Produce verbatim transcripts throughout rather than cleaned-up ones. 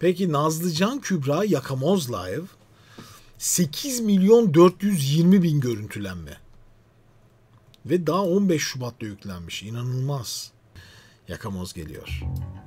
Peki Nazlıcan Kübra Yakamoz Live sekiz milyon dört yüz yirmi bin görüntülenme. Ve daha on beş Şubat'ta yüklenmiş. İnanılmaz. Yakamoz geliyor.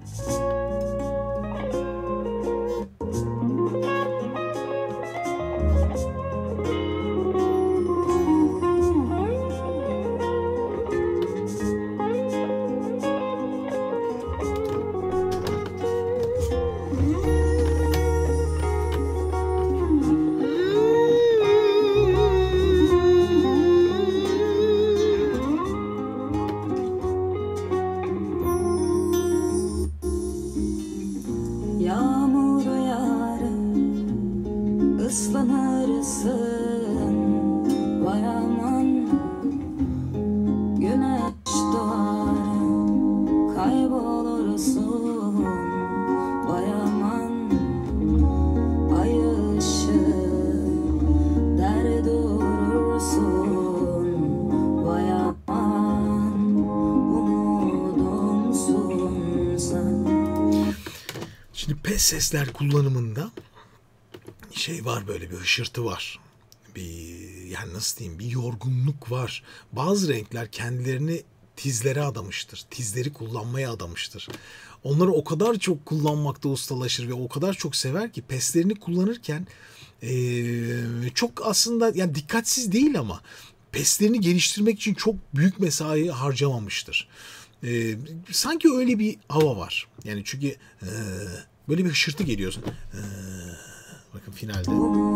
Sesler kullanımında şey var, böyle bir hışırtı var. Bir, yani nasıl diyeyim, bir yorgunluk var. Bazı renkler kendilerini tizlere adamıştır. Tizleri kullanmaya adamıştır. Onları o kadar çok kullanmakta ustalaşır ve o kadar çok sever ki peslerini kullanırken ee, çok aslında yani dikkatsiz değil ama peslerini geliştirmek için çok büyük mesai harcamamıştır. Ee, sanki öyle bir hava var. Yani çünkü ee, böyle bir hışırtı geliyorsun. Ee, bakın finalde.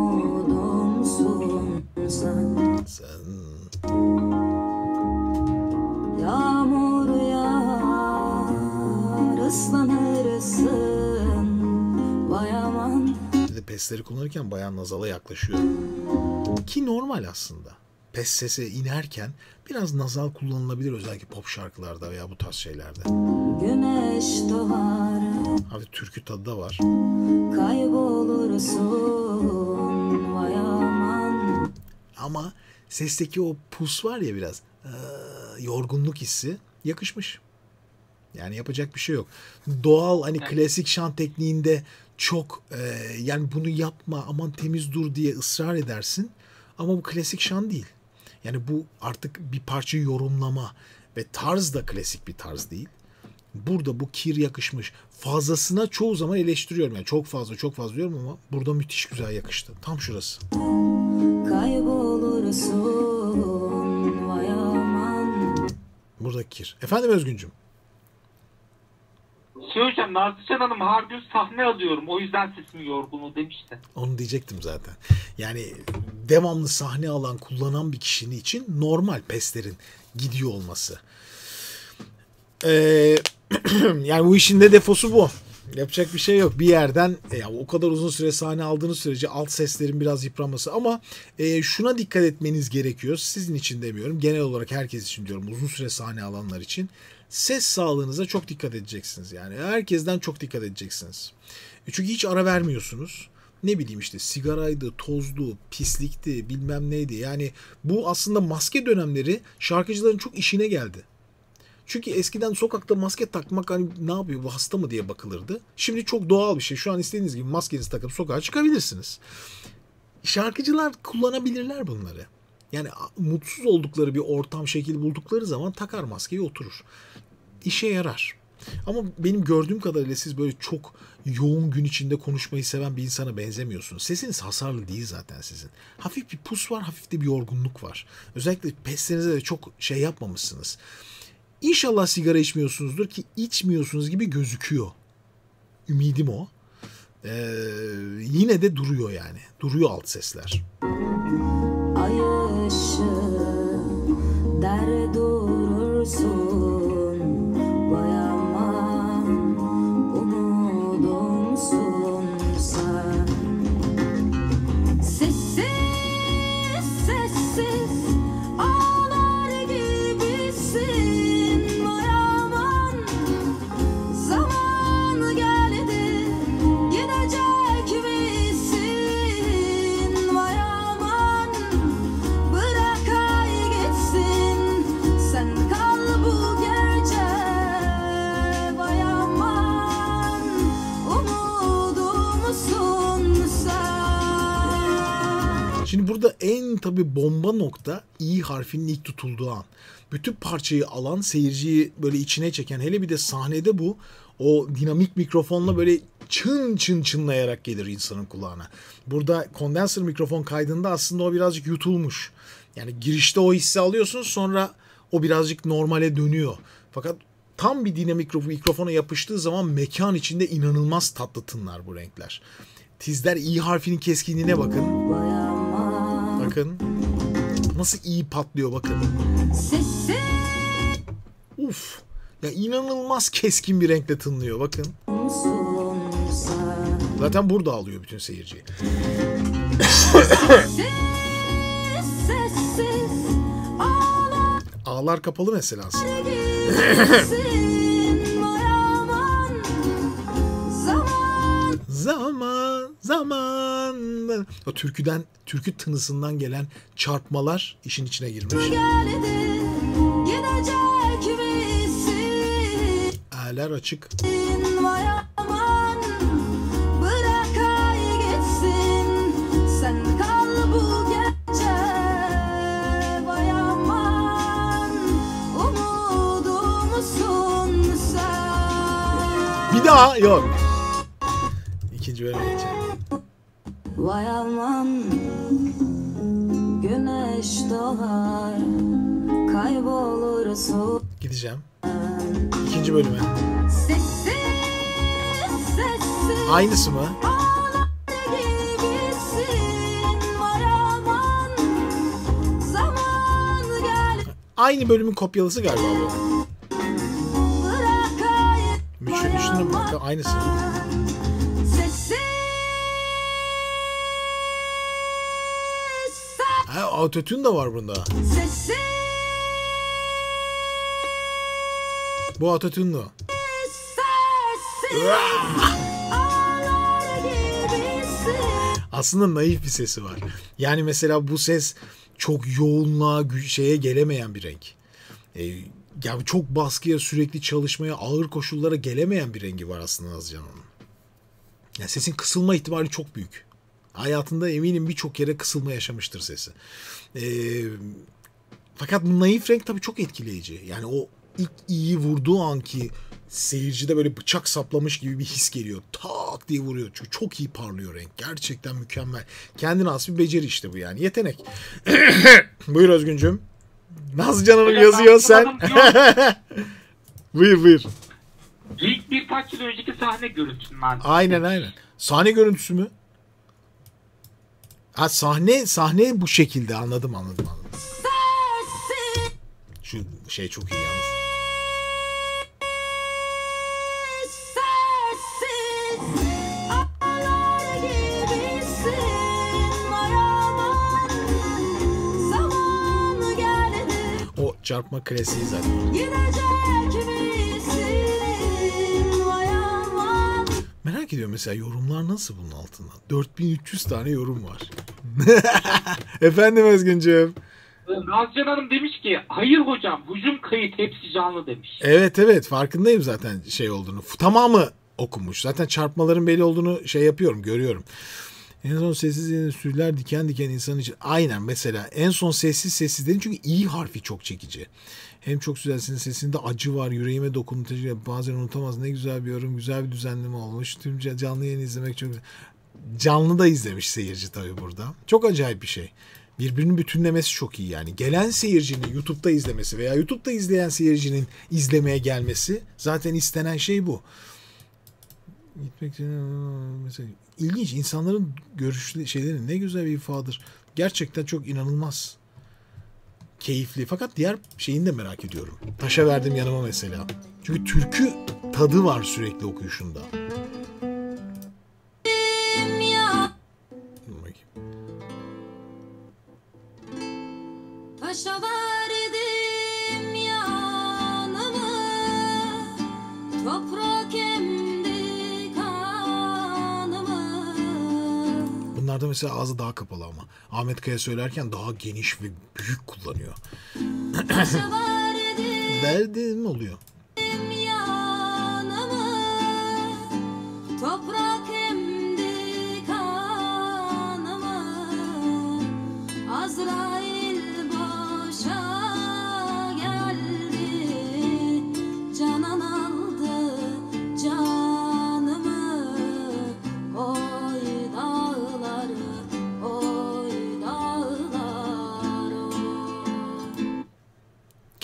Sen... Yağmur yağar, ıslanırsın. Vay aman. Bir de pesleri kullanırken bayağı nazala yaklaşıyor. Ki normal aslında. Pes sesi inerken biraz nazal kullanılabilir, özellikle pop şarkılarda veya bu tarz şeylerde. Güneş doğar. Abi türkü tadı da var. Kaybolursun vay aman. Ama sesteki o pus var ya, biraz ee, yorgunluk hissi yakışmış. Yani yapacak bir şey yok. Doğal hani klasik şan tekniğinde çok e, yani bunu yapma aman temiz dur diye ısrar edersin. Ama bu klasik şan değil. Yani bu artık bir parçayı yorumlama ve tarz da klasik bir tarz değil. Burada bu kir yakışmış. Fazlasına çoğu zaman eleştiriyorum. Yani çok fazla çok fazla diyorum ama burada müthiş güzel yakıştı. Tam şurası. Kaybolursun vay aman. Burada kir. Efendim Özgüncüm. Şey hocam, Nazlıcan Hanım harbi sahne alıyorum, o yüzden sesim yorgun demişti. Onu diyecektim zaten. Yani devamlı sahne alan, kullanan bir kişinin için normal peslerin gidiyor olması. Ee, yani bu işin de defosu bu. Yapacak bir şey yok. Bir yerden ya, o kadar uzun süre sahne aldığınız sürece alt seslerin biraz yıpranması. Ama e, şuna dikkat etmeniz gerekiyor. Sizin için demiyorum. Genel olarak herkes için diyorum. Uzun süre sahne alanlar için. Ses sağlığınıza çok dikkat edeceksiniz. Yani herkesten çok dikkat edeceksiniz. Çünkü hiç ara vermiyorsunuz. Ne bileyim işte sigaraydı, tozdu, pislikti, bilmem neydi. Yani bu aslında maske dönemleri şarkıcıların çok işine geldi. Çünkü eskiden sokakta maske takmak hani ne yapıyor, bu hasta mı diye bakılırdı. Şimdi çok doğal bir şey. Şu an istediğiniz gibi maskenizi takıp sokağa çıkabilirsiniz. Şarkıcılar kullanabilirler bunları. Yani mutsuz oldukları bir ortam, şekil buldukları zaman takar maskeyi, oturur. İşe yarar. Ama benim gördüğüm kadarıyla siz böyle çok yoğun gün içinde konuşmayı seven bir insana benzemiyorsunuz. Sesiniz hasarlı değil zaten sizin. Hafif bir pus var, hafif de bir yorgunluk var. Özellikle peslerinize de çok şey yapmamışsınız. İnşallah sigara içmiyorsunuzdur ki içmiyorsunuz gibi gözüküyor. Ümidim o. Ee, yine de duruyor yani. Duruyor alt sesler. Ay ışığı der durursun, vay aman umudumsun sen. Sessiz sessiz ağlar gibisin, vay aman zaman geldi gidecek misin, vay aman bırak ay gitsin sen kal bu burada en tabi bomba nokta i harfinin ilk tutulduğu an. Bütün parçayı alan, seyirciyi böyle içine çeken, hele bir de sahnede bu o dinamik mikrofonla böyle çın çın çınlayarak gelir insanın kulağına. Burada kondenser mikrofon kaydında aslında o birazcık yutulmuş. Yani girişte o hissi alıyorsun, sonra o birazcık normale dönüyor. Fakat tam bir dinamik mikrofona yapıştığı zaman mekan içinde inanılmaz tatlı tınlar bu renkler. Tizler i harfinin keskinliğine bakın. Bakın. Nasıl iyi patlıyor bakın. Uf. Ya inanılmaz keskin bir renkle tınlıyor bakın. Zaten burada alıyor bütün seyirciyi. Ağlar kapalı mesela aslında. Zaman, zaman. O türküden, türkü tınısından gelen çarpmalar işin içine girmiş. Ağlar açık. Bir daha yok. İkinci bölüme geçelim. Vay aman, güneş doğar, kaybolur su. Gideceğim. İkinci bölüme. Sessiz, sessiz. Aynısı mı? Aynı bölümün kopyalısı galiba bu. Üçüncü üçüncü bakın aynısı. Ha, autotune da var bunda. Bu autotune'lu. Aslında naif bir sesi var. Yani mesela bu ses çok yoğunluğa, şeye gelemeyen bir renk. Ee, yani çok baskıya, sürekli çalışmaya, ağır koşullara gelemeyen bir rengi var aslında Nazcan'ın. Yani sesin kısılma ihtimali çok büyük. Hayatında eminim birçok kere kısılma yaşamıştır sesi. Ee, fakat bu naif renk tabii çok etkileyici. Yani o ilk iyi vurduğu anki seyircide böyle bıçak saplamış gibi bir his geliyor. Tak diye vuruyor. Çünkü çok iyi parlıyor renk. Gerçekten mükemmel. Kendine has bir beceri işte bu yani. Yetenek. Buyur Özgüncüm. Nazcan Hanım yazıyor sen. Buyur buyur. İlk birkaç yıl önceki sahne görüntüsünden. Aynen aynen. Sahne görüntüsü mü? Ha sahne sahne bu şekilde, anladım anladım anladım. Şu şey çok iyi yalnız. O çarpma klasiği zaten. Merak ediyorum mesela yorumlar nasıl bunun altında? dört bin üç yüz tane yorum var. Efendim Özgüncüğüm. Nazcan Hanım demiş ki hayır hocam hücum kayıt hepsi canlı demiş. Evet evet farkındayım zaten şey olduğunu. Tamamı okunmuş. Zaten çarpmaların belli olduğunu şey yapıyorum, görüyorum. En son sessiz endüstriler diken diken insan için. Aynen mesela en son sessiz sessiz dedin çünkü i harfi çok çekici. Hem çok güzelsin, sesinde acı var, yüreğime dokunucu, bazen unutamaz. Ne güzel bir yorum, güzel bir düzenleme olmuş. Tüm canlı yayını izlemek çok güzel. Canlı da izlemiş seyirci tabii burada. Çok acayip bir şey. Birbirini bütünlemesi çok iyi yani. Gelen seyircinin YouTube'da izlemesi veya YouTube'da izleyen seyircinin izlemeye gelmesi zaten istenen şey bu. Gitmek mesela ilginç, insanların görüşleri şeyleri ne güzel bir ifadedir. Gerçekten çok inanılmaz keyifli. Fakat diğer şeyini de merak ediyorum. Taşa verdim yanıma mesela. Çünkü türkü tadı var sürekli okuyuşunda. Taşa verdim yanımı, toprak emdi kanımı. Bunlarda mesela ağzı daha kapalı ama. Ahmet Kaya söylerken daha geniş ve büyük kullanıyor. Taşa verdim Verdim oluyor. yanımı, toprak emdi kanımı.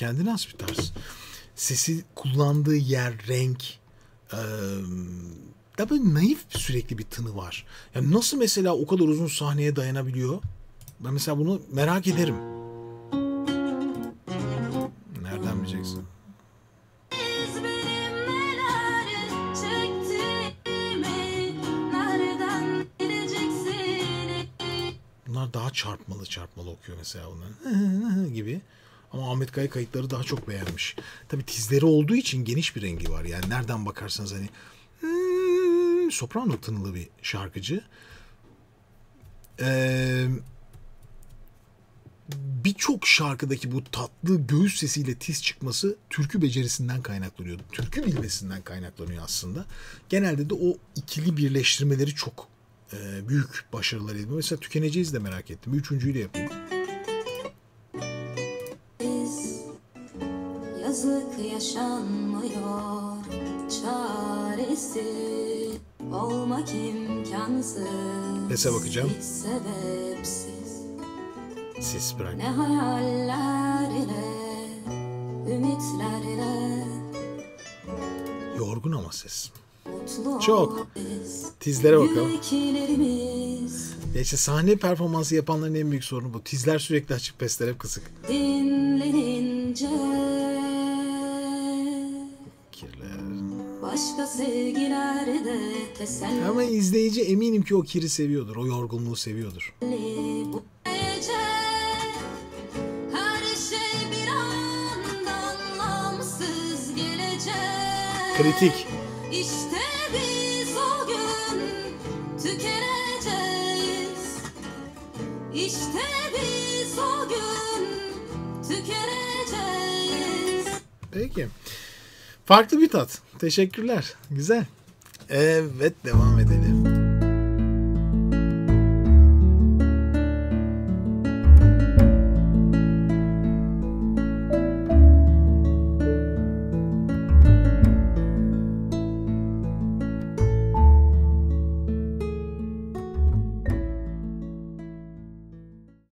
kendine has bir tarz. Sesi kullandığı yer, renk, e, da böyle naif sürekli bir tını var. Yani nasıl mesela o kadar uzun sahneye dayanabiliyor? Ben mesela bunu merak ederim. Nereden bileceksin? Biz benim neler çektiğimi nereden bileceksin? Bunlar daha çarpmalı çarpmalı okuyor mesela bunlar gibi. Ama Ahmet Kaya kayıtları daha çok beğenmiş. Tabii tizleri olduğu için geniş bir rengi var. Yani nereden bakarsanız hani hmm, soprano tınılı bir şarkıcı. Ee, Birçok şarkıdaki bu tatlı göğüs sesiyle tiz çıkması türkü becerisinden kaynaklanıyor. Türkü bilmesinden kaynaklanıyor aslında. Genelde de o ikili birleştirmeleri çok e, büyük başarılar ediyor. Mesela Tükeneceğiz de merak ettim. Üçüncüyü de yapayım. Biz yazık yaşanmıyor, çaresi olmak imkansız. Sese bakacağım. Hiç sebepsiz. Sis bırak. Ne hayaller ile, ümitler ile Yorgun ama ses. mutlu Çok. biz. Tizlere bakalım. Yüklerimiz Ya işte sahne performansı yapanların en büyük sorunu bu. Tizler sürekli açık, pesler hep kısık. dinlenince Kirler. başka sevgilerde teselli Ama izleyici eminim ki o kiri seviyordur. O yorgunluğu seviyordur. bu gece. Her şey bir anda anlamsız gelecek. Kritik. İşte biz o gün tükeneceğiz. İşte biz o gün tükeneceğiz. Peki. Farklı bir tat. Teşekkürler. Güzel. Evet, devam edelim.